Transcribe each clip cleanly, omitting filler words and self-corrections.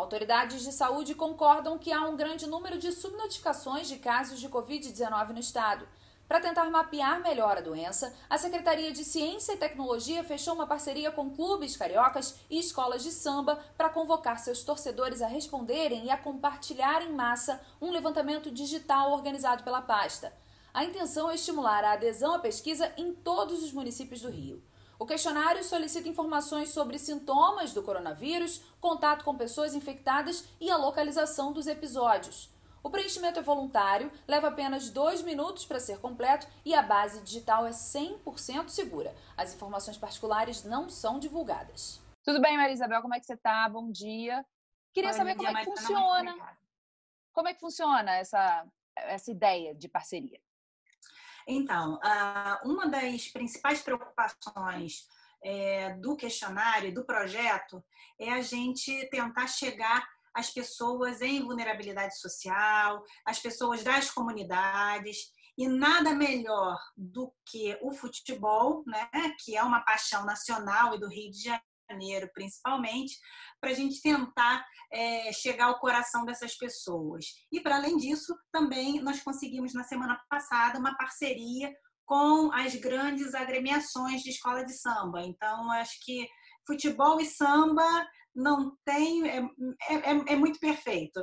Autoridades de saúde concordam que há um grande número de subnotificações de casos de Covid-19 no estado. Para tentar mapear melhor a doença, a Secretaria de Ciência e Tecnologia fechou uma parceria com clubes cariocas e escolas de samba para convocar seus torcedores a responderem e a compartilhar em massa um levantamento digital organizado pela pasta. A intenção é estimular a adesão à pesquisa em todos os municípios do Rio. O questionário solicita informações sobre sintomas do coronavírus, contato com pessoas infectadas e a localização dos episódios. O preenchimento é voluntário, leva apenas 2 minutos para ser completo e a base digital é 100% segura. As informações particulares não são divulgadas. Tudo bem, Maria Isabel? Como é que você está? Bom dia. Queria saber como é que funciona. Como é que funciona essa ideia de parceria? Então, uma das principais preocupações do questionário, do projeto, é a gente tentar chegar às pessoas em vulnerabilidade social, às pessoas das comunidades, e nada melhor do que o futebol, né, que é uma paixão nacional e do Rio de Janeiro, principalmente, para a gente tentar chegar ao coração dessas pessoas. E, para além disso, também nós conseguimos, na semana passada, uma parceria com as grandes agremiações de escola de samba. Então, acho que futebol e samba não tem... É muito perfeito.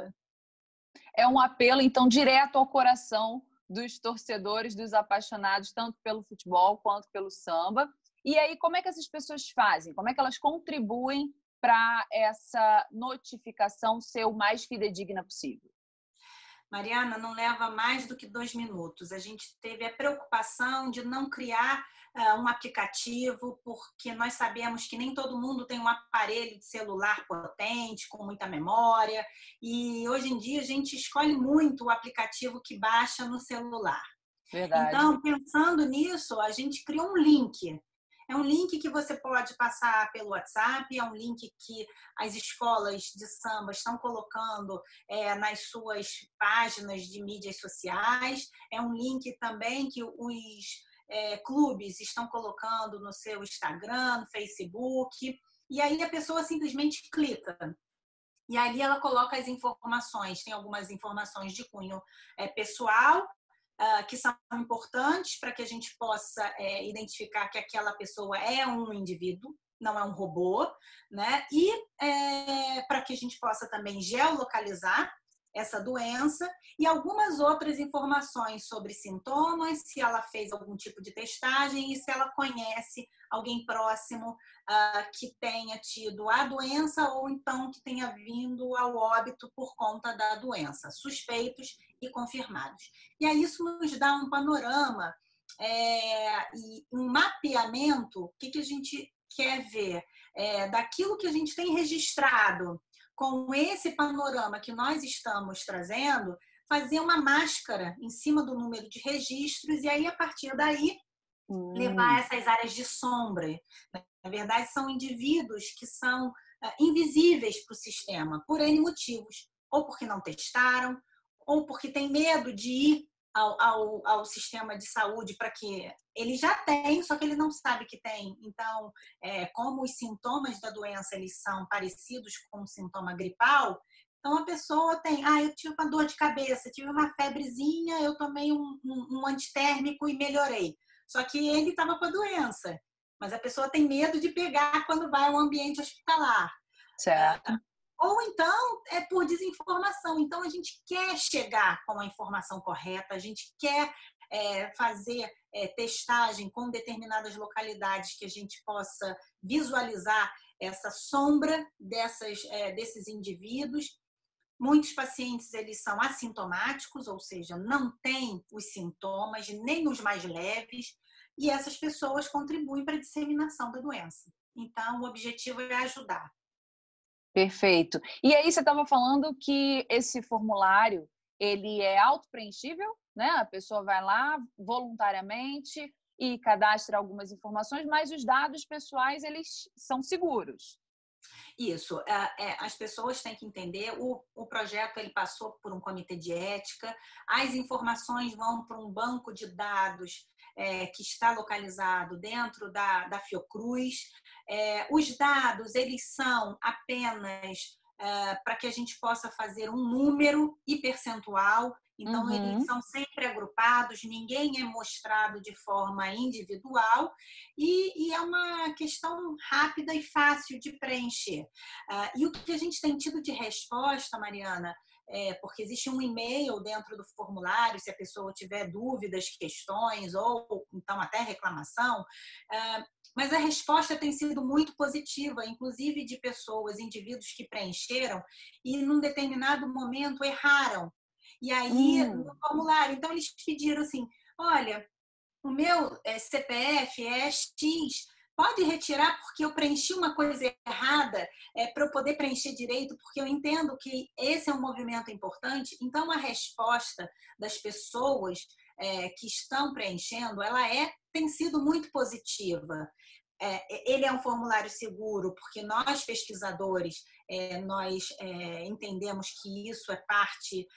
É um apelo, então, direto ao coração dos torcedores, dos apaixonados, tanto pelo futebol quanto pelo samba. E aí, como é que essas pessoas fazem? Como é que elas contribuem para essa notificação ser o mais fidedigna possível? Mariana, não leva mais do que 2 minutos. A gente teve a preocupação de não criar um aplicativo, porque nós sabemos que nem todo mundo tem um aparelho de celular potente, com muita memória, e hoje em dia a gente escolhe muito o aplicativo que baixa no celular. Verdade. Então, pensando nisso, a gente criou um link. É um link que você pode passar pelo WhatsApp, é um link que as escolas de samba estão colocando nas suas páginas de mídias sociais, é um link também que os clubes estão colocando no seu Instagram, no Facebook, e aí a pessoa simplesmente clica. E ali ela coloca as informações, tem algumas informações de cunho pessoal, que são importantes para que a gente possa identificar que aquela pessoa é um indivíduo, não é um robô, né? E para que a gente possa também geolocalizar essa doença e algumas outras informações sobre sintomas, se ela fez algum tipo de testagem e se ela conhece alguém próximo que tenha tido a doença ou então que tenha vindo ao óbito por conta da doença, suspeitos e confirmados. E aí isso nos dá um panorama e um mapeamento, o que a gente quer ver daquilo que a gente tem registrado com esse panorama que nós estamos trazendo, fazer uma máscara em cima do número de registros e aí, a partir daí, levar essas áreas de sombra. Na verdade, são indivíduos que são invisíveis para o sistema, por N motivos. Ou porque não testaram, ou porque tem medo de ir ao sistema de saúde para que ele já tem, só que ele não sabe que tem. Então, como os sintomas da doença eles são parecidos com um sintoma gripal, então a pessoa tem, eu tive uma dor de cabeça, tive uma febrezinha, eu tomei um antitérmico e melhorei. Só que ele estava com a doença, mas a pessoa tem medo de pegar quando vai ao ambiente hospitalar. Certo. Ou então é por desinformação. Então a gente quer chegar com a informação correta, a gente quer fazer testagem com determinadas localidades que a gente possa visualizar essa sombra desses indivíduos. Muitos pacientes eles são assintomáticos, ou seja, não têm os sintomas, nem os mais leves, e essas pessoas contribuem para a disseminação da doença. Então, o objetivo é ajudar. Perfeito. E aí você estava falando que esse formulário ele é autopreenchível, né? A pessoa vai lá voluntariamente e cadastra algumas informações, mas os dados pessoais eles são seguros. Isso, as pessoas têm que entender, o projeto ele passou por um comitê de ética, as informações vão para um banco de dados que está localizado dentro da Fiocruz. Os dados, eles são apenas para que a gente possa fazer um número e percentual. Então, eles são sempre agrupados, ninguém é mostrado de forma individual e é uma questão rápida e fácil de preencher. E o que a gente tem tido de resposta, Mariana, porque existe um e-mail dentro do formulário, se a pessoa tiver dúvidas, questões ou então até reclamação, mas a resposta tem sido muito positiva, inclusive de pessoas, indivíduos que preencheram e num determinado momento erraram. E aí, no formulário, então eles pediram assim, olha, o meu CPF é X, pode retirar porque eu preenchi uma coisa errada para eu poder preencher direito, porque eu entendo que esse é um movimento importante. Então, a resposta das pessoas que estão preenchendo, tem sido muito positiva. Ele é um formulário seguro, porque nós, pesquisadores, nós entendemos que isso é parte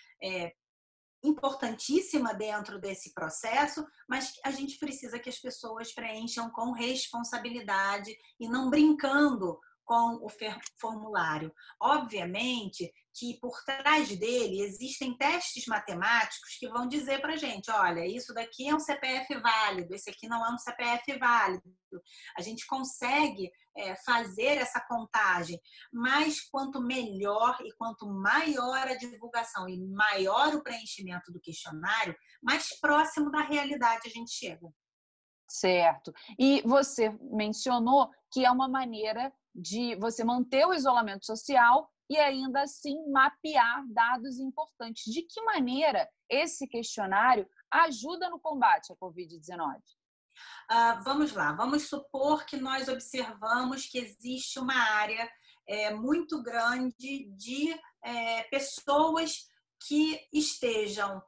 importantíssima dentro desse processo, mas a gente precisa que as pessoas preencham com responsabilidade e não brincando com o formulário. Obviamente que por trás dele existem testes matemáticos que vão dizer para a gente, olha, isso daqui é um CPF válido, esse aqui não é um CPF válido. A gente consegue fazer essa contagem, mas quanto melhor e quanto maior a divulgação e maior o preenchimento do questionário, mais próximo da realidade a gente chega. Certo. E você mencionou que é uma maneira de você manter o isolamento social e ainda assim mapear dados importantes. De que maneira esse questionário ajuda no combate à Covid-19? Vamos lá, vamos supor que nós observamos que existe uma área muito grande de pessoas que estejam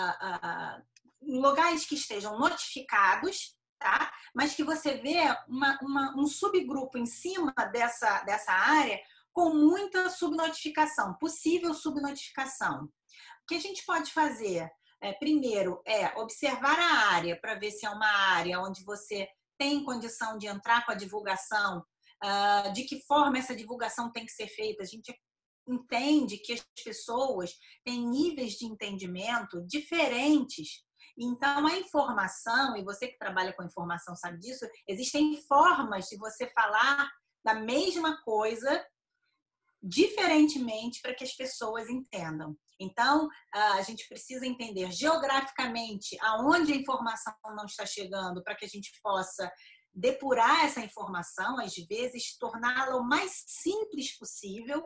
em lugares que estejam notificados, tá? Mas que você vê um subgrupo em cima dessa área com muita subnotificação, possível subnotificação. O que a gente pode fazer? Primeiro, observar a área para ver se é uma área onde você tem condição de entrar com a divulgação, de que forma essa divulgação tem que ser feita. A gente entende que as pessoas têm níveis de entendimento diferentes. Então, a informação, e você que trabalha com informação sabe disso, existem formas de você falar da mesma coisa diferentemente para que as pessoas entendam. Então, a gente precisa entender geograficamente aonde a informação não está chegando para que a gente possa depurar essa informação, às vezes torná-la o mais simples possível,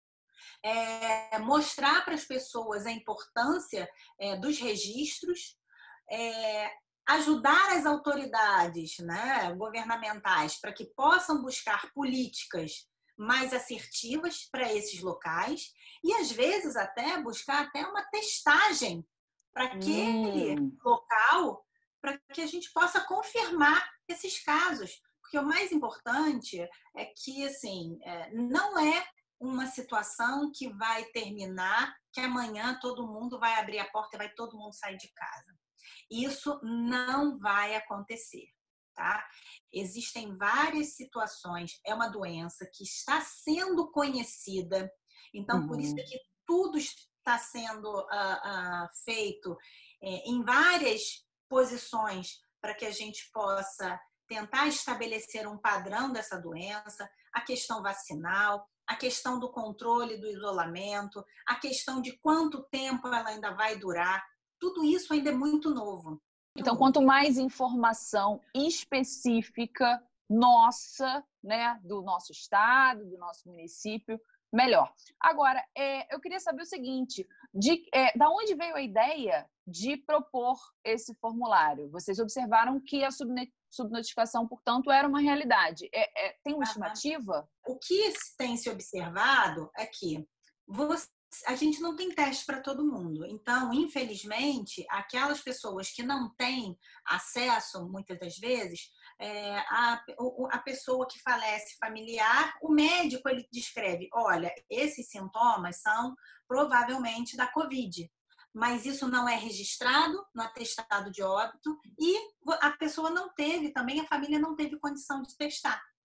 mostrar para as pessoas a importância dos registros, ajudar as autoridades, né, governamentais para que possam buscar políticas mais assertivas para esses locais e, às vezes, até buscar até uma testagem para aquele local, para que a gente possa confirmar esses casos. Porque o mais importante é que, assim, não é uma situação que vai terminar, que amanhã todo mundo vai abrir a porta e vai todo mundo sair de casa. Isso não vai acontecer. Tá? Existem várias situações, é uma doença que está sendo conhecida, então por isso é que tudo está sendo feito em várias posições para que a gente possa tentar estabelecer um padrão dessa doença, a questão vacinal, a questão do controle do isolamento, a questão de quanto tempo ela ainda vai durar, tudo isso ainda é muito novo. Então, quanto mais informação específica nossa, né, do nosso estado, do nosso município, melhor. Agora, eu queria saber o seguinte, da onde veio a ideia de propor esse formulário? Vocês observaram que a subnotificação, portanto, era uma realidade. Tem uma estimativa? O que tem se observado é que a gente não tem teste para todo mundo. Então, infelizmente, aquelas pessoas que não têm acesso, muitas das vezes, a pessoa que falece familiar, o médico ele descreve, olha, esses sintomas são provavelmente da Covid, mas isso não é registrado no atestado de óbito e a pessoa não teve, também a família não teve condição de testar.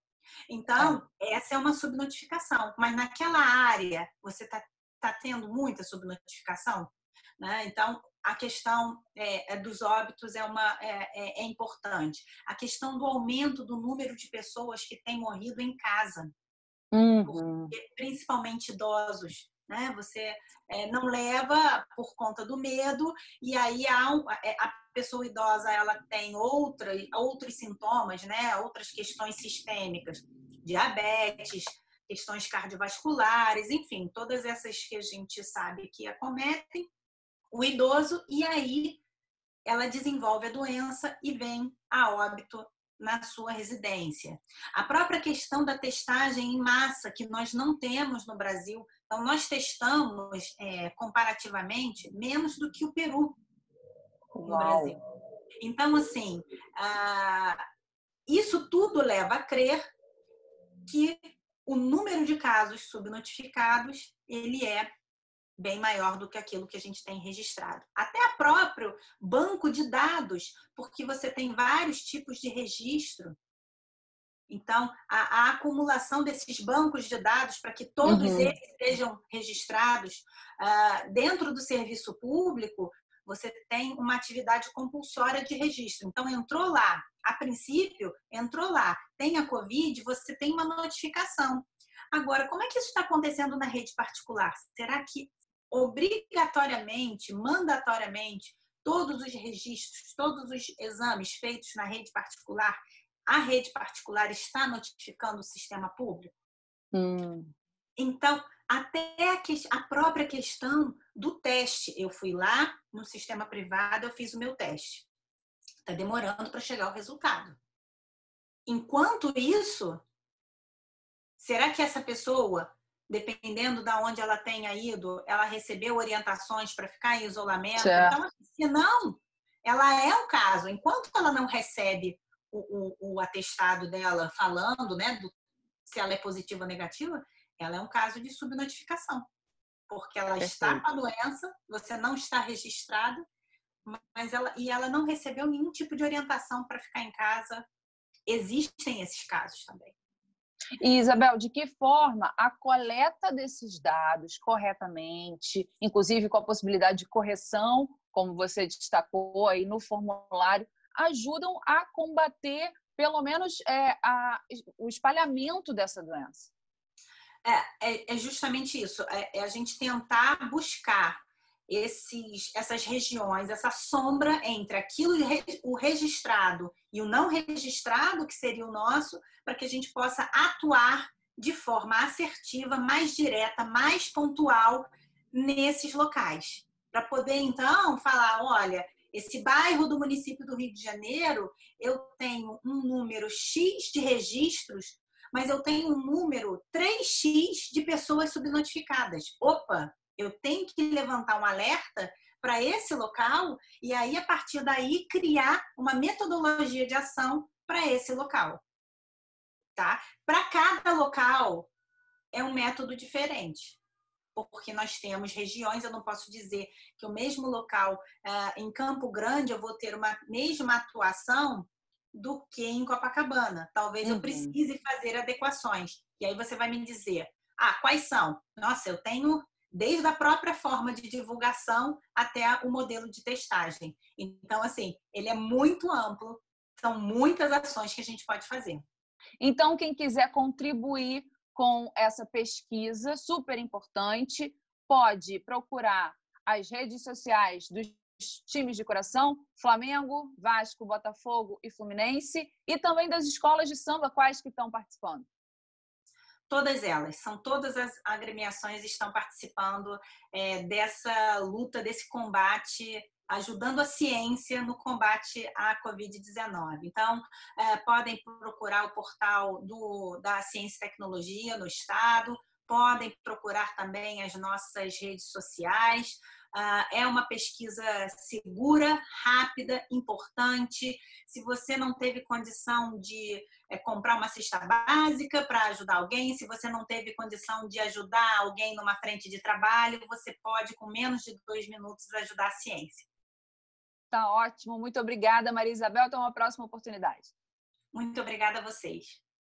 Então, essa é uma subnotificação. Mas naquela área, você tá tendo muita subnotificação, né? Então, a questão dos óbitos é importante. A questão do aumento do número de pessoas que têm morrido em casa, principalmente idosos, né? Você não leva por conta do medo, e aí a pessoa idosa ela tem outros sintomas, né? Outras questões sistêmicas, diabetes, questões cardiovasculares, enfim, todas essas que a gente sabe que acometem o idoso, e aí ela desenvolve a doença e vem a óbito na sua residência. A própria questão da testagem em massa, que nós não temos no Brasil, então nós testamos comparativamente menos do que o Peru no Brasil. Então, assim, isso tudo leva a crer que o número de casos subnotificados ele é bem maior do que aquilo que a gente tem registrado. Até o próprio banco de dados, porque você tem vários tipos de registro. Então, a acumulação desses bancos de dados para que todos eles sejam registrados dentro do serviço público, você tem uma atividade compulsória de registro. Então, entrou lá, a princípio, entrou lá, tem a Covid, você tem uma notificação. Agora, como é que isso está acontecendo na rede particular? Será que obrigatoriamente, mandatoriamente, todos os registros, todos os exames feitos na rede particular, a rede particular está notificando o sistema público? Então, até a própria questão do teste. Eu fui lá no sistema privado, eu fiz o meu teste. Está demorando para chegar o resultado. Enquanto isso, será que essa pessoa, dependendo de onde ela tenha ido, ela recebeu orientações para ficar em isolamento? Certo. Então, se não, ela é um caso. Enquanto ela não recebe o atestado dela falando, né, se ela é positiva ou negativa, ela é um caso de subnotificação. Porque ela está com a doença, você não está registrado, mas ela não recebeu nenhum tipo de orientação para ficar em casa. Existem esses casos também. E, Isabel, de que forma a coleta desses dados corretamente, inclusive com a possibilidade de correção, como você destacou aí no formulário, ajudam a combater, pelo menos, o espalhamento dessa doença? É justamente isso. É a gente tentar buscar essas regiões, essa sombra entre aquilo, o registrado e o não registrado, que seria o nosso, para que a gente possa atuar de forma assertiva, mais direta, mais pontual nesses locais. Para poder, então, falar, olha, esse bairro do município do Rio de Janeiro, eu tenho um número X de registros, mas eu tenho um número 3x de pessoas subnotificadas. Opa, eu tenho que levantar um alerta para esse local e aí, a partir daí, criar uma metodologia de ação para esse local. Tá? Para cada local, é um método diferente. Porque nós temos regiões, eu não posso dizer que o mesmo local, em Campo Grande, eu vou ter uma mesma atuação do que em Copacabana. Talvez eu precise fazer adequações. E aí você vai me dizer, quais são? Nossa, eu tenho desde a própria forma de divulgação até o modelo de testagem. Então, assim, ele é muito amplo, são muitas ações que a gente pode fazer. Então, quem quiser contribuir com essa pesquisa super importante, pode procurar as redes sociais dos times de coração, Flamengo, Vasco, Botafogo e Fluminense, e também das escolas de samba, quais que estão participando? Todas elas, todas as agremiações estão participando dessa luta, desse combate, ajudando a ciência no combate à Covid-19. Então, podem procurar o portal da Ciência e Tecnologia no Estado, podem procurar também as nossas redes sociais. É uma pesquisa segura, rápida, importante. Se você não teve condição de comprar uma cesta básica para ajudar alguém, se você não teve condição de ajudar alguém numa frente de trabalho, você pode, com menos de 2 minutos, ajudar a ciência. Tá ótimo. Muito obrigada, Maria Isabel. Até uma próxima oportunidade. Muito obrigada a vocês.